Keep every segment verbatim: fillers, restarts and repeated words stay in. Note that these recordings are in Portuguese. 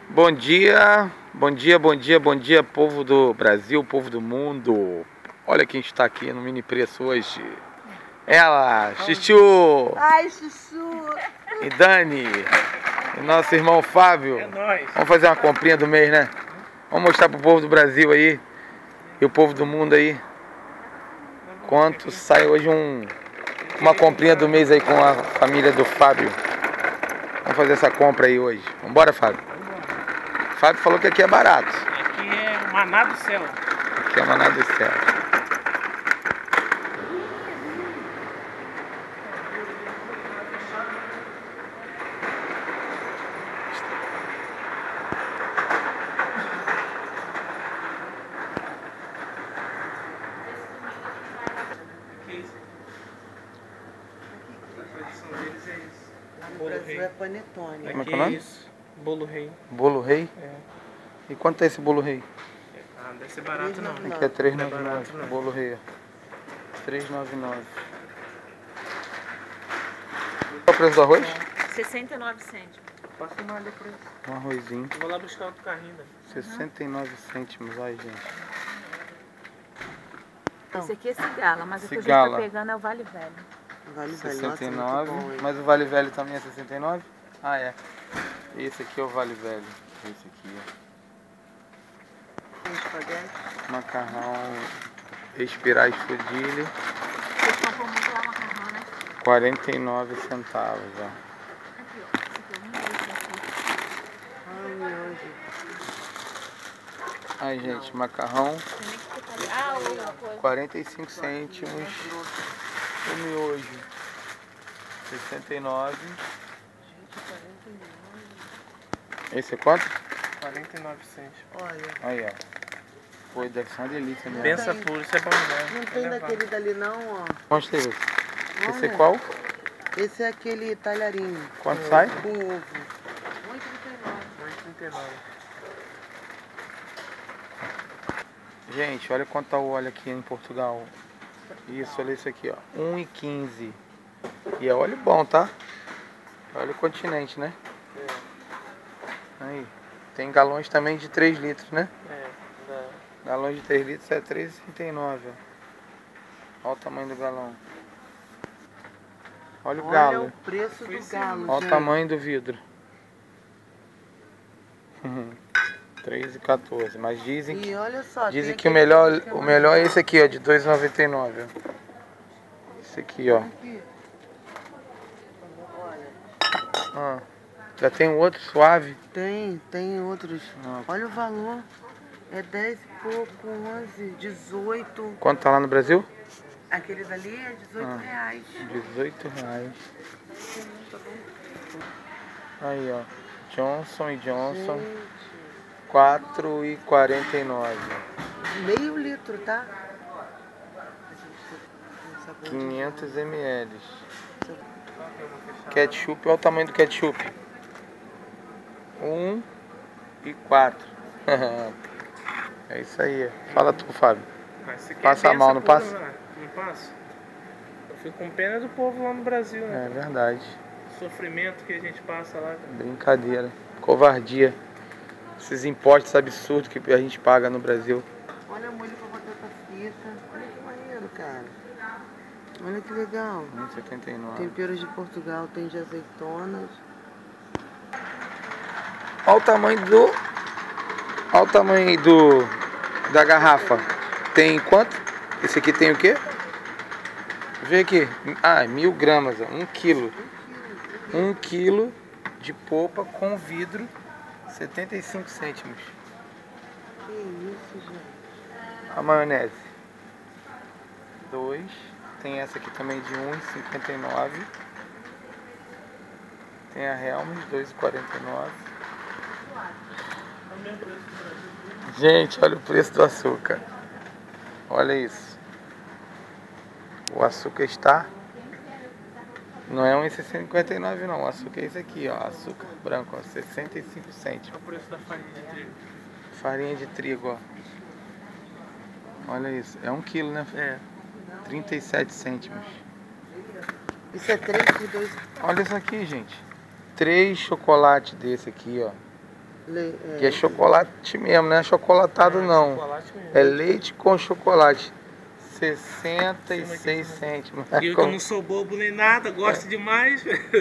Bom dia, bom dia, bom dia, bom dia, povo do Brasil, povo do mundo. Olha quem está aqui no Mini Preço hoje. Ela, Chuchu. Ai, Chuchu. E Dani. E nosso irmão Fábio. É nóis. Vamos fazer uma comprinha do mês, né? Vamos mostrar pro povo do Brasil aí e o povo do mundo aí quanto sai hoje um, uma comprinha do mês aí com a família do Fábio. Vamos fazer essa compra aí hoje. Vambora, Fábio? Fábio falou que aqui é barato. Aqui é maná do céu. Aqui é maná do céu. No Brasil é panetone. Como é Aqui que é o nome? isso. Bolo rei. Bolo rei? É. E quanto é esse bolo rei? Ah, não deve ser barato não. Não. Aqui é três Não é reais e noventa e nove. barato, não. Bolo rei. três reais e noventa e nove. Qual é o preço do arroz? sessenta e nove cêntimos. Passa uma olha pra isso. Um arrozinho. Vou lá buscar outro carrinho, né? sessenta e nove cêntimos. Ai, gente. Esse aqui é cigala, mas o que a gente Cigala. tá pegando é o Vale Velho. Vale Velho, sessenta nossa, e muito nove. bom, hein? Mas o Vale Velho também é sessenta e nove? Ah, é. Esse aqui é o Vale Velho. Esse aqui, Tem espaguete? ó. Macarrão Espirais Fudilho. Vocês compram muito lá macarrão, né? quarenta e nove centavos, ó. Aqui, ó. Esse aqui é um miojo. Ai, miojo. Ai, gente, macarrão Tem nem que ficar ali. Ah, outra coisa. quarenta e cinco cêntimos. O miojo sessenta e nove. Esse é quanto? quarenta e nove cêntimos. Olha, Aí, ó. Pô, deve ser uma delícia mesmo. Pensa tem. puro, isso é bom, né? não Vai tem levar. daquele dali não, ó. Mostra aí. Esse Esse é Olha. qual? Esse é aquele talharinho. Quanto sai? Com ovo. um e trinta e nove. um e trinta e nove. Gente, olha quanto tá o óleo aqui em Portugal. Isso, olha isso aqui, ó. um e quinze. E é óleo bom, tá? Óleo continente, né? É, Aí. Tem galões também de três litros, né? é. Dá. Galões de três litros é três reais e trinta e nove, ó. Olha o tamanho do galão. Olha o Olha galo. o preço Foi do sim. galo, Olha o gente. tamanho do vidro. três reais e quatorze. Mas dizem que, E olha só, dizem tem que o aquele melhor, que é o mais melhor é barato. esse aqui, ó, de dois reais e noventa e nove, ó. Esse aqui, ó. Aqui. Olha, Ah, já tem um outro suave. tem, tem outros. Ah. Olha o valor. É dez e pouco, onze, dezoito. Quanto tá lá no Brasil? Aquele dali é dezoito Ah. reais. dezoito reais. Aí, ó. Johnson e Johnson. Gente, quatro reais e quarenta e nove. meio litro, tá? quinhentos mililitros. Ketchup, olha o tamanho do ketchup. um e quatro. É isso aí. Fala tu, Fábio. Mas isso aqui Passa é mal, não pensa passa? pura, né? Não passa? Eu fico com pena do povo lá no Brasil, né? É verdade. O sofrimento que a gente passa lá. Brincadeira. Covardia. Esses impostos absurdos que a gente paga no Brasil. Olha molho pra batata frita. Olha que maneiro, cara. Olha que legal. um e setenta e nove. Temperos de Portugal, tem de azeitonas. Olha o tamanho do. Olha o tamanho do. Da garrafa. Tem quanto? Esse aqui tem o quê? Vê aqui. Ah, mil gramas, ó. Um quilo. Um quilo de polpa com vidro. setenta e cinco cêntimos. Que isso, gente. A maionese. Dois. Tem essa aqui também de um e cinquenta e nove. Tem a Helms, dois e quarenta e nove. Gente, olha o preço do açúcar. Olha isso. O açúcar está... Não é um e cinquenta e nove não. O açúcar é esse aqui, ó. Açúcar branco, ó. sessenta e cinco cêntimos. É o preço da farinha de trigo. Farinha de trigo, ó. Olha isso. É um quilo, né? É. trinta e sete cêntimos. Isso é três por dois. Olha isso aqui, gente. Três chocolates desse aqui, ó. Le, é, Que é chocolate mesmo, não é chocolatado não. Chocolate mesmo. É leite com chocolate. sessenta e seis cêntimos. E eu que não sou bobo nem nada, gosto demais.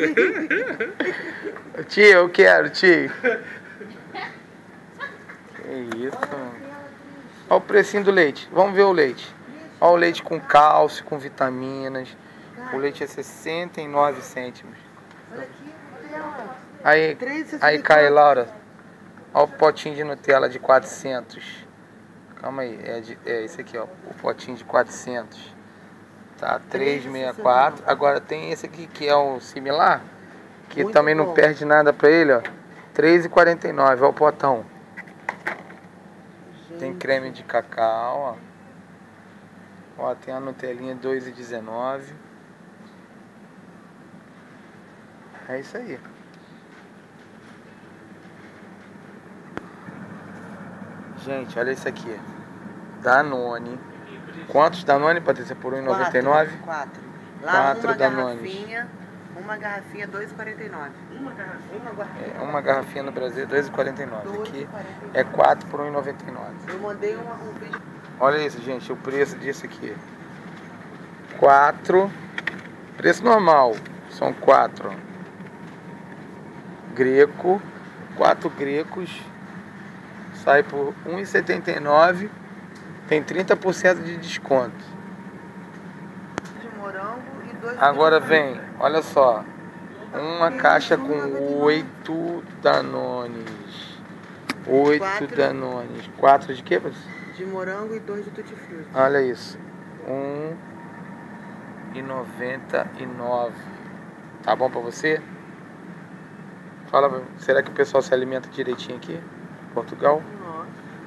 Tio, eu quero, tio. Que isso, mano. Olha o precinho do leite. Vamos ver o leite. Olha o leite com cálcio, com vitaminas. O leite é sessenta e nove cêntimos. olha aqui, Nutella. Aí, três e sessenta aí e cai, quatro. Laura. Olha o potinho de Nutella de quatrocentos. Calma aí, é, de, é esse aqui, ó. O potinho de quatrocentos. Tá, três e sessenta e quatro. Agora tem esse aqui que é o similar. Que Muito também bom. não perde nada pra ele, ó. três e quarenta e nove, ó o potão. Tem Gente, creme de cacau, ó. Ó, tem a Nutelinha dois e dezenove. É isso aí. Gente, olha isso aqui. Danone. Quantos Danone, Patrícia, por um e noventa e nove? Quatro. Lá Quatro uma Danones. garrafinha, uma garrafinha dois e quarenta e nove. Uma garrafinha? Uma garrafinha. É, uma garrafinha no Brasil, dois e quarenta e nove. dois e Aqui quarenta e nove. é quatro por um e noventa e nove. Eu mandei uma, um vídeo. Olha isso, gente, o preço disso aqui. quatro. Preço normal. São quatro. Greco. quatro grecos. Sai por um e setenta e nove. Tem trinta por cento de desconto. de morango e dois de Agora tutti vem, olha só. Uma caixa com oito Danones. Oito Quatro. Danones. Quatro de quê, professor? frutti. De morango e dois de tutti frutti. Olha isso. Um e noventa e nove. Tá bom pra você? Fala, pra- será que o pessoal se alimenta direitinho aqui? Portugal? Nossa.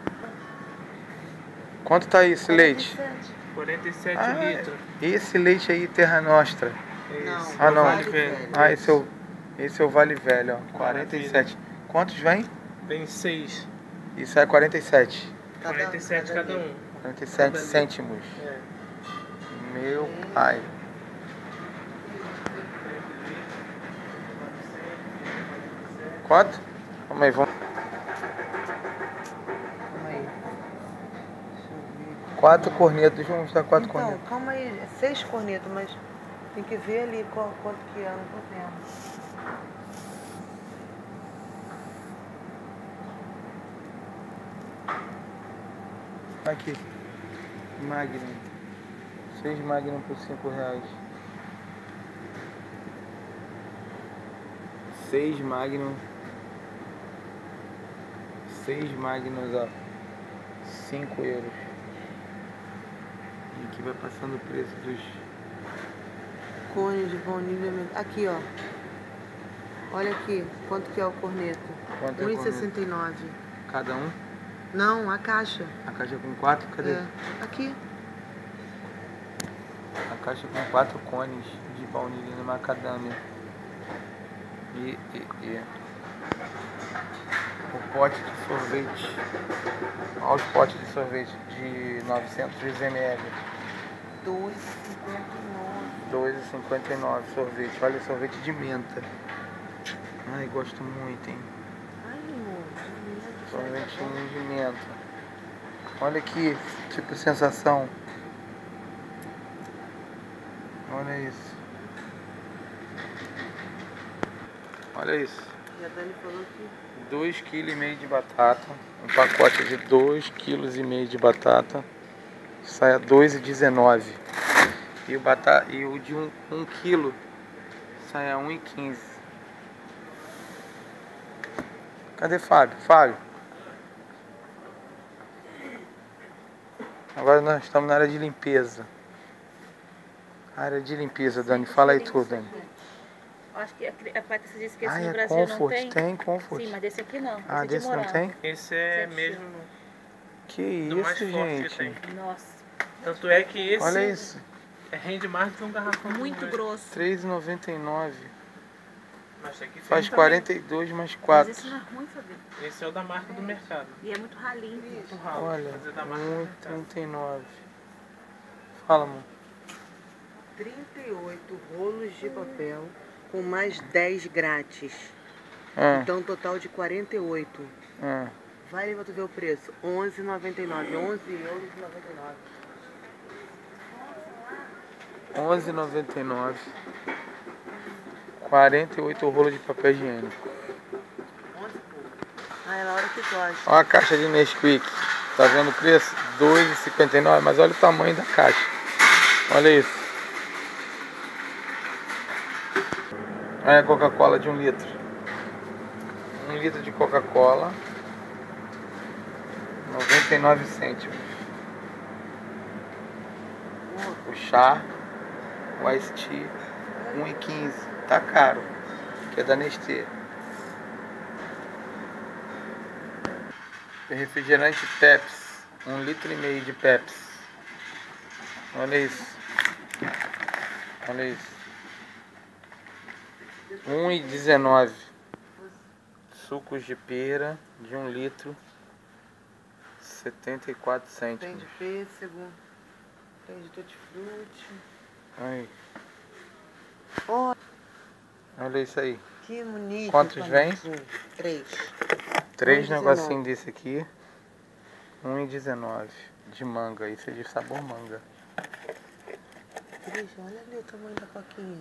Quanto tá esse leite? quarenta e sete Ah, litros. esse leite aí, Terra Nostra. Não, Ah, não. vale Velho. velho. Ah, esse é o, esse é o Vale Velho, ó. quarenta e sete. Quantos vem? Tem seis. Isso é quarenta e sete. Cada- quarenta e sete cada um. quarenta e sete Cada cêntimos. É. Meu pai. Quanto? Calma aí, vamos. Calma aí. Deixa eu ver. Quatro cornetos. Vamos dar quatro Então, cornetos. calma aí. É seis cornetos, mas tem que ver ali qual, quanto que é, não tô vendo. Aqui. Magnum. Seis Magnum por cinco reais. Seis Magnum. Seis Magnums, ó. Cinco euros. E aqui vai passando o preço dos... Cone de baunilha. Aqui, ó. Olha aqui, quanto que é o corneto? Quanto é um o e corneto? sessenta e nove. Cada um. Não, a caixa. A caixa com quatro, cadê? É. Aqui. A caixa com quatro cones de baunilha macadâmia. E, e, e o pote de sorvete. Olha os potes de sorvete de novecentos mililitros. dois e cinquenta e nove. dois e cinquenta e nove sorvete. Olha, sorvete de menta. Ai, gosto muito, hein? Ai, amor. Sorvetinho de menta. Olha aqui, tipo sensação. Olha isso. Olha isso. E a Dani falou que dois vírgula cinco quilos de batata. Um pacote de dois vírgula cinco quilos de batata. Sai a dois e dezenove. E o, batata, e o de um, um quilo sai a um e quinze. Cadê Fábio? Fábio. Agora nós estamos na área de limpeza. Área de limpeza, Dani. Fala aí tudo, Dani. Acho que a, a Patrícia disse que esse Ah, no é Brasil não Comfort? tem. Tem Comfort. Sim, mas desse aqui não. Ah, esse é de desse não morango. tem? Esse é Sete mesmo Que do mais isso, forte gente. que tem. Nossa, Tanto é que esse Olha isso. rende mais do que um garrafão. muito grande. grosso. três e noventa e nove. Mas aqui tem Faz também. quarenta e dois mais Mas quatro. esse não é ruim, Fabinho. Esse é o da marca do mercado. E é muito ralinho. Muito ralo. Olha, Mas é da marca do um e mercado. trinta e nove. Fala, amor. trinta e oito rolos de papel com mais dez grátis. Ah. Então, um total de quarenta e oito. Ah. Vai pra tu ver o preço. onze reais e noventa e nove. onze euros e noventa e nove. onze reais e noventa e nove. quarenta e oito rolos de papel higiênico. onze pouco. Ah, é na hora que gosta. Olha a caixa de Nesquik. Tá vendo o preço? dois reais e cinquenta e nove. Mas olha o tamanho da caixa. Olha isso. Olha a Coca-Cola de um litro. Um litro de Coca-Cola. noventa e nove cêntimos. O chá, o Ice Tea, um real e quinze. Tá caro. Que é da Nestlé. Refrigerante Pepsi. Um litro e meio de Pepsi. Olha isso. Olha isso. um real e dezenove. Sucos de pera de um litro. setenta e quatro Tem cêntimos. de pêssego. Tem de tutti-frutti. Aí. Oh, Olha isso aí. que bonito. Quantos vem? Três. Três um real e negocinhos desse aqui. um real e dezenove. De manga. Isso é de sabor manga. Três, olha ali o tamanho da coquinha.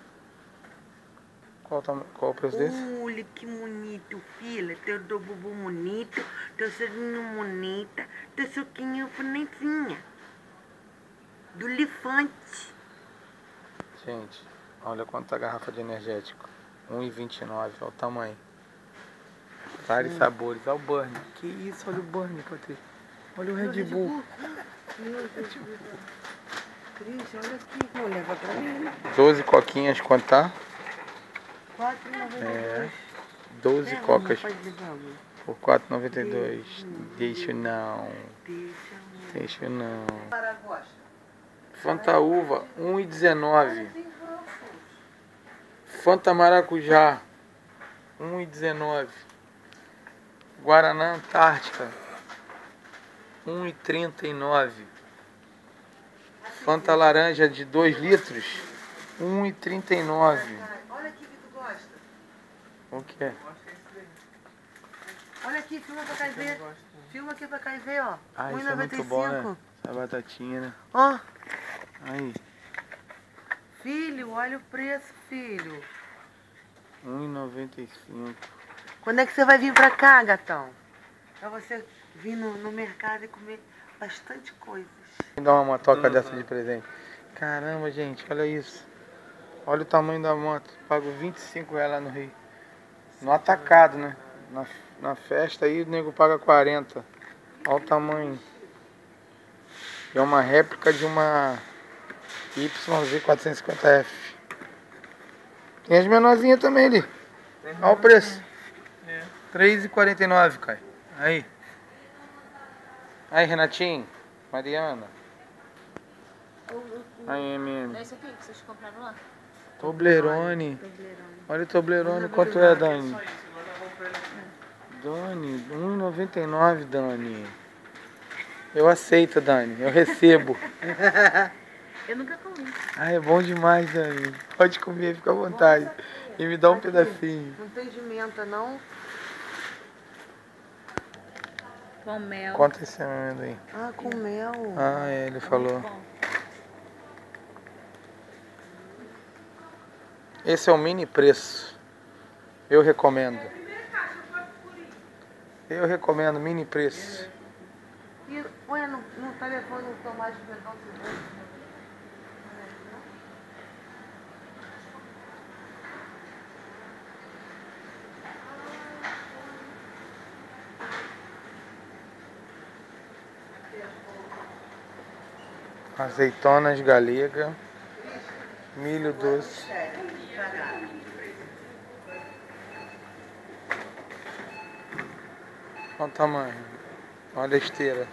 Qual, tam... Qual o preço desse? Olha que bonito, filha. Teu do bubu bonito, teu serinho bonita, teu suquinho bonitinha. Do elefante. Gente, olha quanta garrafa de energético. um real e vinte e nove. Olha o tamanho. Vários hum. sabores. Olha o Burn. Que isso, olha o Burn que eu tenho. Olha o Red Bull. Meu Deus. Cris, olha aqui. Vou levar pra mim. doze coquinhas, quanto tá? quatro reais e noventa e dois. É. doze Pega, cocas amor, por quatro reais e noventa e dois. Deixa não. Deixa, Deixa não. Paraguai. Fanta uva, um real e dezenove. Fanta maracujá, um real e dezenove. Guaraná Antártica, um real e trinta e nove. Fanta laranja de dois litros, um real e trinta e nove. Olha aqui que tu gosta. O que é? Olha aqui, filma pra cá e ver. Filma aqui pra cá e ver, ó. Ah, um isso real é e noventa e muito cinco. bom, né? Essa batatinha, né? Ó. Aí, Filho, olha o preço, filho. um real e noventa e cinco. Quando é que você vai vir pra cá, gatão? Pra você vir no, no mercado e comer bastante coisas. Vou dar uma motoca dessa de presente. Caramba, gente, olha isso. Olha o tamanho da moto. Pago vinte e cinco reais lá no Rio. No atacado, né? Na, na festa aí o nego paga quarenta. Olha o tamanho. É uma réplica de uma Y Z quatrocentos e cinquenta F. Tem as menorzinhas também ali. Olha o preço. três reais e quarenta e nove, cara. Aí. Aí, Renatinho. Mariana. Aí, M M. É esse aqui que vocês compraram lá? Toblerone. Olha o Toblerone. Quanto é, Dani? Dani, um real e noventa e nove, Dani. Eu aceito, Dani. Eu recebo. Eu nunca comi. Ah, é bom demais, Dani. Pode comer, fica à vontade. E me dá um pedacinho. Não tem de menta, não? Com mel. Quanto é esse amendoim? Ah, com mel. Ah, é, ele falou. Bom. Esse é o mini preço. Eu recomendo. Eu recomendo mini preço. E põe no, no telefone o tomate perdão cebola. Azeitonas galega. Milho doce. Olha o tamanho. Olha a esteira.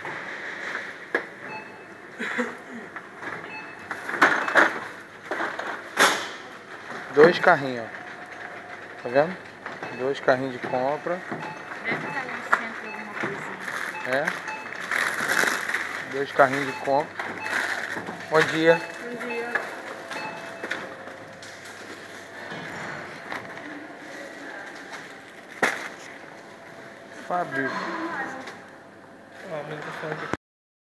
Dois carrinhos, ó. Tá vendo? Dois carrinhos de compra. Deve estar lá no centro alguma coisinha. É. Dois carrinhos de compra. Bom dia. Bom dia. Fábio. Ó, a mãe tá falando que